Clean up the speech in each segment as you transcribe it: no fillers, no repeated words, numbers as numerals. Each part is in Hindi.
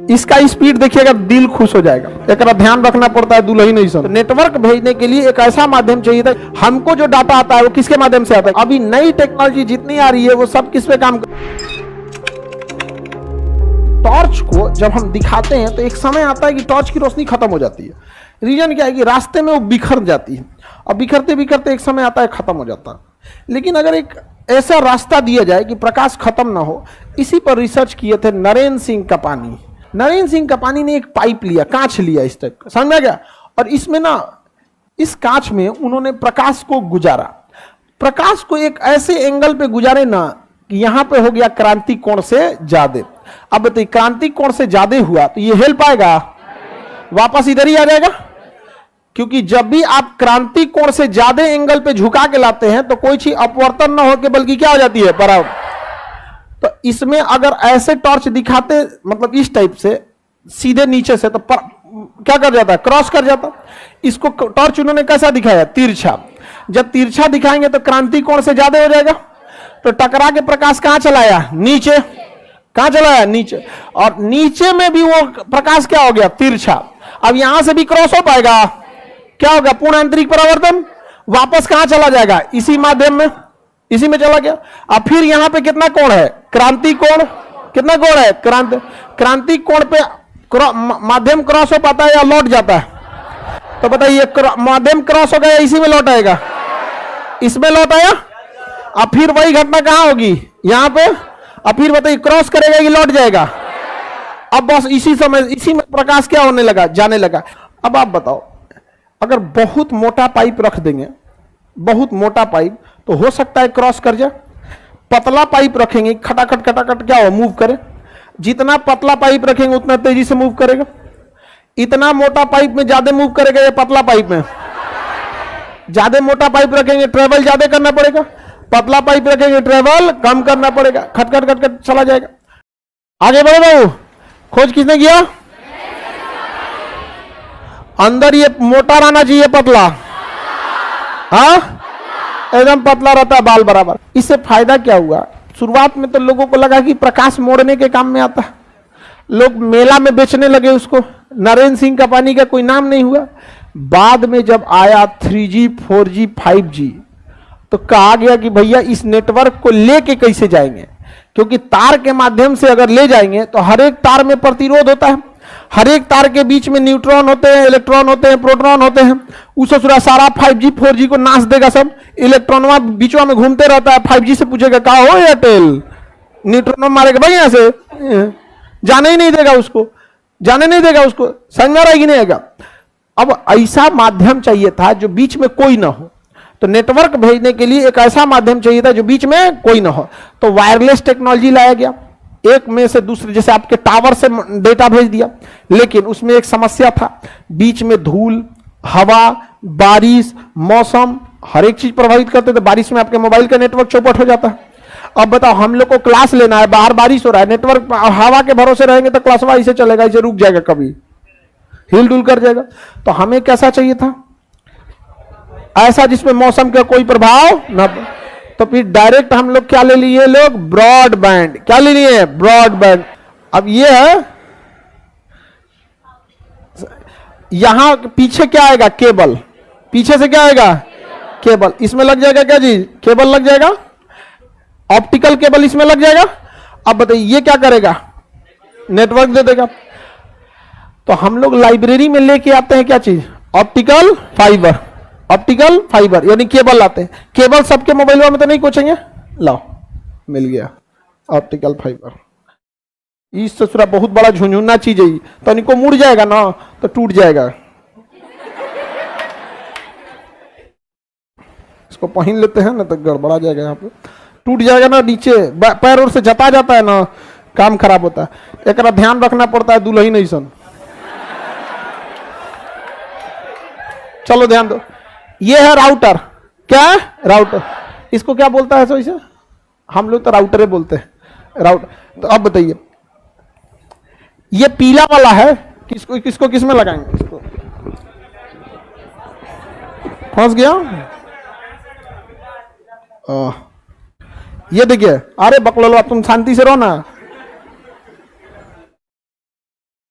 इसका स्पीड देखिएगा, दिल खुश हो जाएगा। एक ध्यान रखना पड़ता है दुल्हन नहीं सुन। नेटवर्क भेजने के लिए एक ऐसा माध्यम चाहिए था। हमको जो डाटा आता है वो किसके माध्यम से आता है? अभी नई टेक्नोलॉजी जितनी आ रही है वो सब किस पे काम कर। टॉर्च को जब हम दिखाते हैं तो एक समय आता है कि टॉर्च की रोशनी खत्म हो जाती है। रीजन क्या है कि रास्ते में वो बिखर जाती है और बिखरते बिखरते एक समय आता है खत्म हो जाता है। लेकिन अगर एक ऐसा रास्ता दिया जाए कि प्रकाश खत्म ना हो, इसी पर रिसर्च किए थे नरेंद्र सिंह कपानी। नरेंद्र सिंह कपानी ने एक पाइप लिया, कांच लिया इस टाइप का, समझ में गया? और इसमें ना, इस कांच में उन्होंने प्रकाश को गुजारा। प्रकाश को एक ऐसे एंगल पे गुजारे ना कि यहां पे हो गया क्रांति कोण से ज्यादा। अब बताइए, क्रांति कोण से ज्यादा हुआ तो ये हिल पाएगा? वापस इधर ही आ जाएगा। क्योंकि जब भी आप क्रांति कोण से ज्यादा एंगल पे झुका के लाते हैं तो कोई चीज अपवर्तन ना होकर बल्कि क्या हो जाती है, बराबर। तो इसमें अगर ऐसे टॉर्च दिखाते, मतलब इस टाइप से सीधे नीचे से, तो क्या कर जाता है, क्रॉस कर जाता। इसको टॉर्च उन्होंने कैसा दिखाया, तिरछा। जब तिरछा दिखाएंगे तो क्रांति कोण से ज्यादा हो जाएगा। तो टकरा के प्रकाश कहां चलाया, नीचे। कहां चलाया, नीचे। और नीचे में भी वो प्रकाश क्या हो गया, तिरछा। अब यहां से भी क्रॉस हो पाएगा, क्या होगा, पूर्ण आंतरिक परावर्तन। वापस कहां चला जाएगा, इसी माध्यम में, इसी में चला गया। अब फिर यहां पे कितना कोण है, क्रांति कोण। कितना कोण है, क्रांति कोण पे माध्यम क्रॉस हो पाता है या लौट जाता है? तो बताइए, माध्यम क्रॉस हो गया, इसी में लौट आएगा, इसमें लौट आया। अब फिर वही घटना कहां होगी, यहां पे। अब फिर बताइए, क्रॉस करेगा कि लौट जाएगा? अब बस इसी समय, इसी में प्रकाश क्या होने लगा, जाने लगा। अब आप बताओ, अगर बहुत मोटा पाइप रख देंगे, बहुत मोटा पाइप, तो हो सकता है क्रॉस कर जाए। पतला पाइप रखेंगे, खटाखट खटाखट क्या हो, मूव करे। जितना पतला पाइप रखेंगे उतना तेजी से मूव करेगा। इतना मोटा पाइप में ज्यादा मूव करेगा या पतला पाइप में? ज्यादा मोटा पाइप रखेंगे ट्रेवल ज्यादा करना पड़ेगा, पतला पाइप रखेंगे ट्रेवल कम करना पड़ेगा। खटखट खटखट चला जाएगा। आगे बढ़ो बाबू। खोज किसने किया? अंदर ये मोटा रहना चाहिए, पतला? हाँ, एकदम पतला रहता है, बाल बराबर। इससे फायदा क्या हुआ? शुरुआत में तो लोगों को लगा कि प्रकाश मोड़ने के काम में आता है, लोग मेला में बेचने लगे उसको। नरेंद्र सिंह कपानी का कोई नाम नहीं हुआ। बाद में जब आया 3G 4G 5G तो कहा गया कि भैया इस नेटवर्क को लेके कैसे जाएंगे, क्योंकि तार के माध्यम से अगर ले जाएंगे तो हर एक तार में प्रतिरोध होता है, हर एक तार के बीच में न्यूट्रॉन होते हैं, इलेक्ट्रॉन होते हैं, प्रोटॉन होते हैं। उस सारा 5G 4G को नाश देगा सब। इलेक्ट्रॉन बीचवा में घूमते रहता है। 5G से पूछेगा कहा हो एयरटेल, न्यूट्रॉन मारेगा भाई, यहां से जाने ही नहीं देगा उसको, जाने नहीं देगा उसको, समझ रहेगी नहीं आएगा। अब ऐसा माध्यम चाहिए था जो बीच में कोई ना हो। तो नेटवर्क भेजने के लिए एक ऐसा माध्यम चाहिए था जो बीच में कोई ना हो। तो वायरलेस टेक्नोलॉजी लाया गया, एक में से दूसरे, जैसे आपके टावर से डेटा भेज दिया। लेकिन उसमें एक समस्या था, बीच में धूल, हवा, बारिश, मौसम, हर एक चीज प्रभावित करते थे। बारिश में आपके मोबाइल का नेटवर्क चौपट हो जाता है। अब बताओ, हम लोग को क्लास लेना है, बाहर बारिश हो रहा है, नेटवर्क हवा के भरोसे रहेंगे तो क्लास ऐसे चलेगा, इसे रुक जाएगा, कभी हिल डुल कर जाएगा। तो हमें कैसा चाहिए था, ऐसा जिसमें मौसम का कोई प्रभाव ना। तो फिर डायरेक्ट हम लोग क्या ले लिए, लोग ब्रॉडबैंड। क्या ले लिए, ब्रॉडबैंड। अब ये है, यहां पीछे क्या आएगा, केबल। पीछे से क्या आएगा, केबल। इसमें लग जाएगा क्या चीज, केबल लग जाएगा, ऑप्टिकल केबल इसमें लग जाएगा। अब बताइए ये क्या करेगा, नेटवर्क दे देगा। तो हम लोग लाइब्रेरी में लेके आते हैं क्या चीज, ऑप्टिकल फाइबर। ऑप्टिकल फाइबर यानी केबल लाते हैं। केबल सबके मोबाइल में तो नहीं कोचेंगे, लाओ मिल गया ऑप्टिकल फाइबर। इस ससुरा बहुत बड़ा झुंझुना चीज है, तो इनको मुड़ जाएगा ना तो टूट जाएगा। इसको पहन लेते हैं ना तो गड़बड़ा जाएगा, यहाँ पे टूट जाएगा ना, नीचे पैर और से जता जाता है ना, काम खराब होता है। एक ध्यान रखना पड़ता है दुल्हन नहीं सन। चलो ध्यान दो, ये है राउटर। क्या है, राउटर। इसको क्या बोलता है, इसे हम लोग तो राउटर ही बोलते हैं, राउटर। तो अब बताइए, ये पीला वाला है, किसको किस में लगाएंगे, इसको फंस गया। ये देखिए, अरे बकलोल तुम शांति से रहो ना।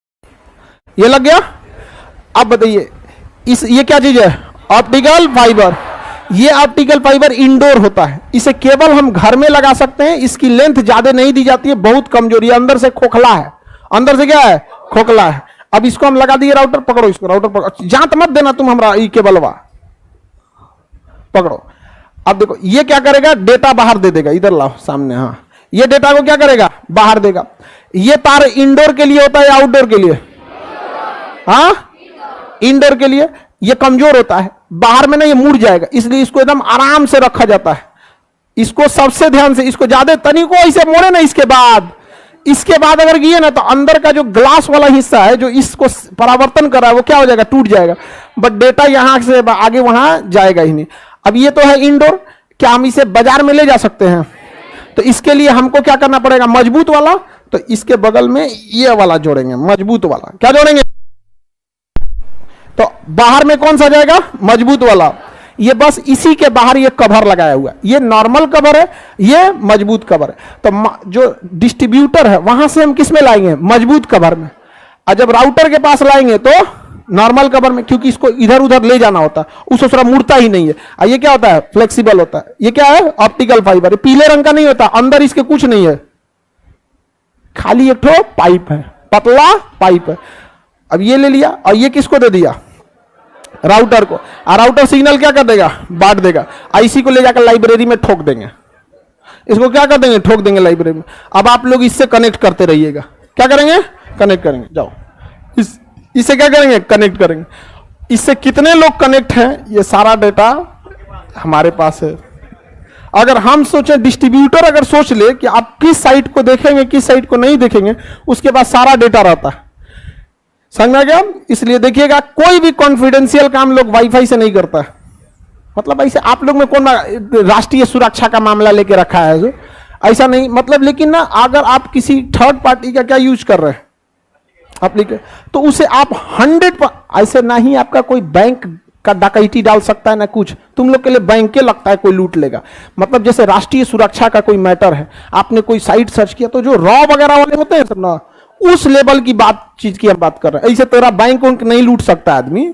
ये लग गया। अब बताइए ये क्या चीज है? Optical fibre. ये ऑप्टिकल फाइबर इंडोर होता है, इसे केवल हम घर में लगा सकते हैं। इसकी लेंथ ज्यादा नहीं दी जाती है, बहुत कमजोरी है, अंदर से खोखला है। अंदर से क्या है? खोखला है। अब इसको हम लगा दिए राउटर, पकड़ो इसको, राउटर पकड़ो, जांत मत देना तुम हमरा, ये केबलवा पकड़ो। अब देखो ये क्या करेगा? डेटा बाहर दे देगा। इधर लाओ सामने। हाँ, ये डेटा को क्या करेगा? बाहर देगा। ये तार इंडोर के लिए होता है या आउटडोर के लिए? हाँ, इंडोर के लिए। ये कमजोर होता है, बाहर में ना ये मुड़ जाएगा, इसलिए इसको एकदम आराम से रखा जाता है। इसको सबसे ध्यान से, इसको ज्यादा तनिको ऐसे मोड़े ना, इसके बाद अगर गिए ना तो अंदर का जो ग्लास वाला हिस्सा है जो इसको परावर्तन कर रहा है वो क्या हो जाएगा? टूट जाएगा। बट डेटा यहां से आगे वहां जाएगा ही नहीं। अब ये तो है इंडोर। क्या हम इसे बाजार में ले जा सकते हैं? तो इसके लिए हमको क्या करना पड़ेगा? मजबूत वाला। तो इसके बगल में ये वाला जोड़ेंगे, मजबूत वाला। क्या जोड़ेंगे? तो बाहर में कौन सा जाएगा? मजबूत वाला। ये बस इसी के बाहर ये कवर लगाया हुआ है, ये नॉर्मल कवर है, ये मजबूत कवर है। तो जो डिस्ट्रीब्यूटर है वहां से हम किस में लाएंगे? मजबूत कवर में। और जब राउटर के पास लाएंगे तो नॉर्मल कवर में, क्योंकि इसको इधर उधर ले जाना होता है, उसको थोड़ा मुड़ता ही नहीं है। और ये क्या होता है? फ्लेक्सिबल होता है। ये क्या है? Optical fibre. ये पीले रंग का नहीं होता, अंदर इसके कुछ नहीं है, खाली एक ठो पाइप है, पतला पाइप है। अब ये ले लिया और ये किसको दे दिया? राउटर को। और राउटर सिग्नल क्या कर देगा? बांट देगा। आईसी को ले जाकर लाइब्रेरी में ठोक देंगे। इसको क्या कर देंगे? ठोक देंगे लाइब्रेरी में। अब आप लोग इससे कनेक्ट करते रहिएगा। क्या करेंगे? कनेक्ट करेंगे। जाओ इससे क्या करेंगे? कनेक्ट करेंगे। इससे कितने लोग कनेक्ट हैं ये सारा डेटा हमारे पास है। अगर हम सोचें, डिस्ट्रीब्यूटर अगर सोच ले कि आप किस साइट को देखेंगे किस साइट को नहीं देखेंगे, उसके पास सारा डेटा रहता है। समझ में आ गया? इसलिए देखिएगा कोई भी कॉन्फिडेंशियल काम लोग वाईफाई से नहीं करता है। मतलब ऐसे आप लोग में कौन राष्ट्रीय सुरक्षा का मामला लेके रखा है जो? ऐसा नहीं, मतलब। लेकिन ना अगर आप किसी थर्ड पार्टी का क्या यूज कर रहे हैं एप्लीकेशन, तो उसे आप 100 ऐसे ना ही आपका कोई बैंक का डकैती डाल सकता है ना कुछ। तुम लोग के लिए बैंक के लगता है कोई लूट लेगा। मतलब जैसे राष्ट्रीय सुरक्षा का कोई मैटर है, आपने कोई साइट सर्च किया तो जो रॉ वगैरह वाले होते हैं सब ना, उस लेवल की चीज की हम बात कर रहे हैं। ऐसे तेरा बैंक नहीं लूट सकता आदमी।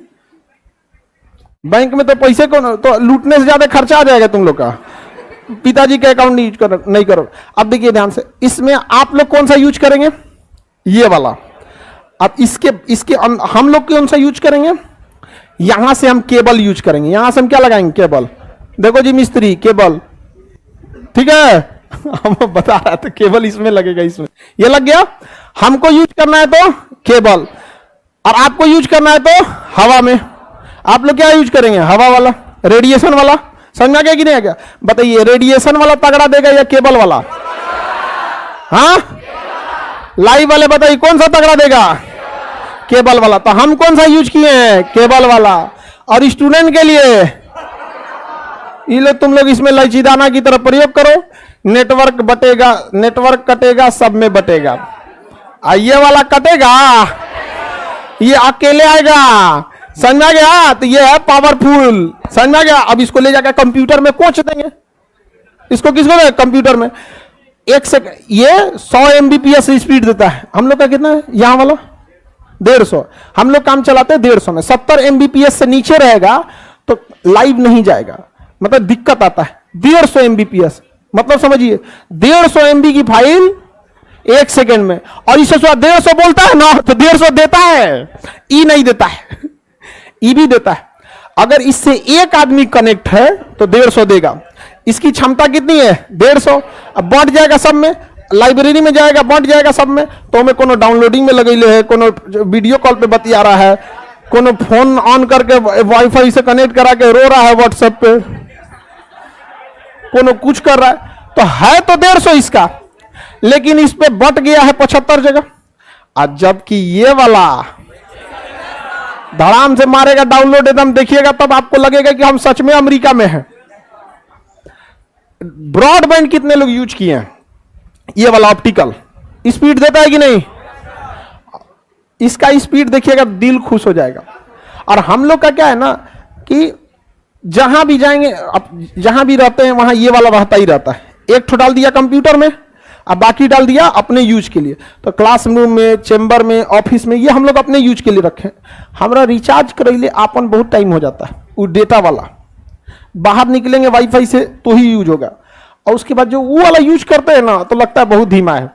बैंक में तो पैसे को तो लूटने से ज्यादा खर्चा आ जाएगा तुम लोग का। पिताजी का अकाउंट नहीं करो। अब देखिए ध्यान से, इसमें आप लोग कौन सा यूज करेंगे? ये वाला। अब इसके हम लोग कौन सा यूज करेंगे? यहां से हम केबल यूज करेंगे। यहां से हम क्या लगाएंगे? केबल। देखो जी मिस्त्री, केबल, ठीक है। हम बता रहा था केबल इसमें लगेगा, इसमें ये लग गया। हमको यूज करना है तो केबल, और आपको यूज करना है तो हवा में। आप लोग क्या यूज करेंगे? हवा वाला, रेडिएशन वाला। समझ में आ गया कि नहीं आ गया? बताइए, रेडिएशन वाला तगड़ा देगा या केबल वाला? हाँ, लाइव वाले बताइए कौन सा तगड़ा देगा? केबल वाला। तो हम कौन सा यूज किए हैं? केबल वाला। और स्टूडेंट के लिए ये तुम लोग इसमें लचीदाना की तरह प्रयोग करो। नेटवर्क बटेगा, नेटवर्क कटेगा, सब में बटेगा। ये वाला कटेगा, ये अकेले आएगा। समझ में आ गया? तो ये है पावरफुल। समझ में आ गया? अब इसको ले जाकर कंप्यूटर में कोच देंगे। इसको किसको देंगे? कंप्यूटर में। एक सेकंड, ये 100 MBPS स्पीड देता है। हम लोग का कितना है? यहां वाला 150। हम लोग काम चलाते हैं 150 में। 70 MBPS से नीचे रहेगा तो लाइव नहीं जाएगा, मतलब दिक्कत आता है। 150 MBPS मतलब समझिए 150 MB की फाइल 1 सेकंड में। और इसे 150 बोलता है ना तो 150 देता है, ई नहीं देता है, ई भी देता है। अगर इससे एक आदमी कनेक्ट है तो 150 देगा। इसकी क्षमता कितनी है? 150। अब बढ़ जाएगा सब में, लाइब्रेरी में जाएगा, बढ़ जाएगा सब में। तो हमें कोनो डाउनलोडिंग में लगेले है, कोनो वीडियो कॉल पे बतिया रहा है, कोनो फोन ऑन करके वाईफाई से कनेक्ट करा के रो रहा है व्हाट्सएप पे, कोनो कुछ कर रहा है। तो है तो 150 इसका, लेकिन इस पे बट गया है 75 जगह। और जबकि ये वाला धड़ाम से मारेगा डाउनलोड, एकदम देखिएगा तब आपको लगेगा कि हम सच में अमेरिका में हैं। ब्रॉडबैंड कितने लोग यूज किए हैं? ये वाला ऑप्टिकल स्पीड देता है कि नहीं? इसका स्पीड देखिएगा, दिल खुश हो जाएगा। और हम लोग का क्या है ना कि जहां भी जाएंगे, अब जहां भी रहते हैं वहां ये वाला रहता ही रहता है। एक ठो डाल दिया कंप्यूटर में, अब बाकी डाल दिया अपने यूज के लिए। तो क्लासरूम में, चेंबर में, ऑफिस में, ये हम लोग अपने यूज के लिए रखें। हमारा रिचार्ज करैले आपन बहुत टाइम हो जाता है, वो डेटा वाला बाहर निकलेंगे वाईफाई से तो ही यूज होगा, और उसके बाद जो वो वाला यूज करते हैं ना तो लगता है बहुत धीमा है।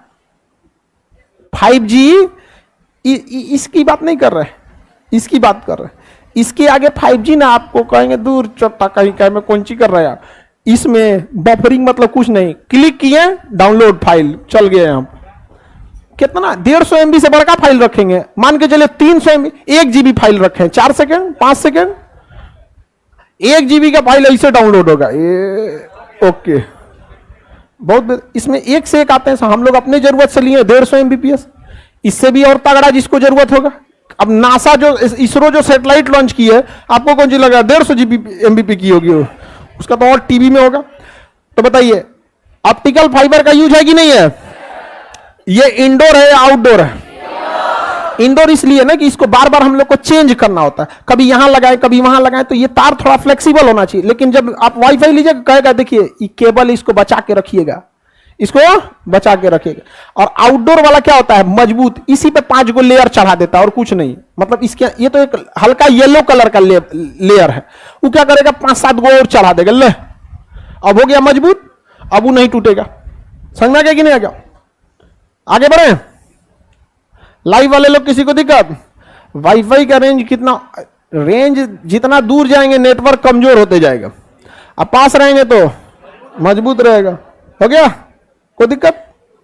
5G इसकी बात नहीं कर रहे, इसकी बात कर रहे। इसके आगे 5G ना आपको कहेंगे दूर चट्टा कहीं कहीं में कौन सी कर रहे हैं। इसमें बफरिंग मतलब कुछ नहीं, क्लिक किए डाउनलोड फाइल चल गए। हम कितना 150 MB से बड़का फाइल रखेंगे, मान के चले 300 MB, 1 GB फाइल रखें, 4 सेकंड 5 सेकंड 1 GB का फाइल ऐसे डाउनलोड होगा। ये ओके बहुत, इसमें एक से एक आते हैं। हम लोग अपने जरूरत से लिए 150 Mbps, इससे भी और तगड़ा जिसको जरूरत होगा। अब नासा जो इसरो जो सैटेलाइट लॉन्च की है, आपको कौन सी लगा 150 MBP की होगी, उसका तो और टीवी में होगा। तो बताइए ऑप्टिकल फाइबर का यूज है कि नहीं है? ये इंडोर है या आउटडोर है? इंडोर इसलिए ना कि इसको बार बार हम लोग को चेंज करना होता है, कभी यहां लगाए कभी वहां लगाए, तो ये तार थोड़ा फ्लेक्सिबल होना चाहिए। लेकिन जब आप वाईफाई लीजिएगा कहेगा देखिए ये केबल, इसको बचा के रखिएगा, इसको बचा के रखिएगा। और आउटडोर वाला क्या होता है, मजबूत, इसी पे 5 गो लेयर चढ़ा देता है और कुछ नहीं। मतलब इसके ये तो एक हल्का येलो कलर का लेयर है, वो क्या करेगा 5-7 गो और चढ़ा देगा, ले अब हो गया मजबूत, अब वो नहीं टूटेगा। समझ में आ गया कि नहीं आ गया? आगे बढ़े। लाइव वाले लोग किसी को दिक्कत? वाईफाई का रेंज कितना, रेंज जितना दूर जाएंगे नेटवर्क कमजोर होते जाएगा, अब पास रहेंगे तो मजबूत रहेगा। हो गया? कोई दिक्कत?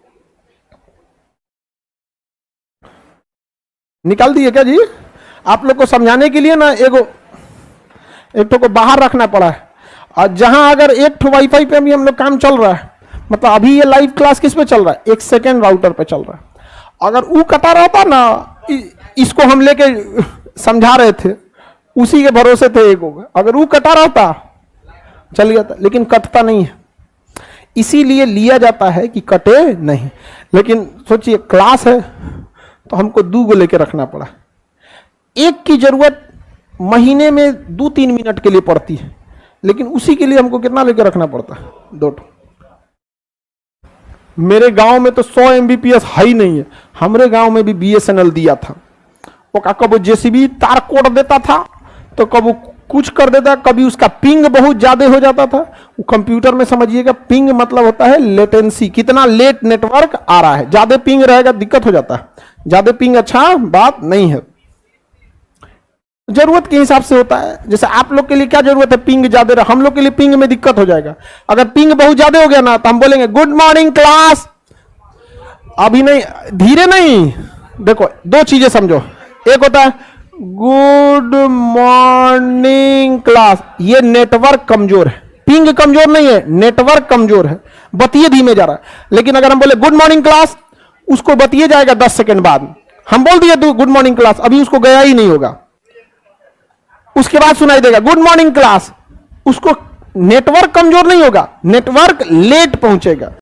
निकाल दिए क्या जी? आप लोग को समझाने के लिए ना एक को बाहर रखना पड़ा है। और जहां अगर एक ठो वाईफाई पे भी हम लोग काम चल रहा है, मतलब अभी ये लाइव क्लास किस पे चल रहा है, 1 सेकेंड राउटर पे चल रहा है। अगर वो कटा रहता ना, इसको हम लेके समझा रहे थे, उसी के भरोसे थे एक होगा, अगर वो कटा रहता चल गया था, लेकिन कटता नहीं है, इसीलिए लिया जाता है कि कटे नहीं। लेकिन सोचिए क्लास है तो हमको 2 गो लेके रखना पड़ा। एक की जरूरत महीने में 2-3 मिनट के लिए पड़ती है, लेकिन उसी के लिए हमको कितना लेके रखना पड़ता है, 2 मेरे गांव में तो 100 Mbps हाई नहीं है। हमारे गांव में भी BSNL दिया था, वो कब जेसीबी तार कोड़ देता था तो कब वो कुछ कर देता, कभी उसका पिंग बहुत ज्यादा हो जाता था। वो कंप्यूटर में समझिएगा पिंग मतलब होता है लेटेंसी, कितना लेट नेटवर्क आ रहा है। ज्यादा पिंग रहेगा दिक्कत हो जाता है, ज्यादा पिंग अच्छा बात नहीं है, जरूरत के हिसाब से होता है। जैसे आप लोग के लिए क्या जरूरत है, पिंग ज्यादा रहा, हम लोग के लिए पिंग में दिक्कत हो जाएगा। अगर पिंग बहुत ज्यादा हो गया ना तो हम बोलेंगे गुड मॉर्निंग क्लास, अभी नहीं, धीरे नहीं। देखो 2 चीजें समझो, एक होता है गुड मॉर्निंग क्लास, ये नेटवर्क कमजोर है, पिंग कमजोर नहीं है, नेटवर्क कमजोर है, बतिए धीमे जा रहा है। लेकिन अगर हम बोले गुड मॉर्निंग क्लास, उसको बतिए जाएगा 10 सेकंड बाद। हम बोल दिए गुड मॉर्निंग क्लास, अभी उसको गया ही नहीं होगा, उसके बाद सुनाई देगा गुड मॉर्निंग क्लास, उसको नेटवर्क कमजोर नहीं होगा, नेटवर्क लेट पहुंचेगा।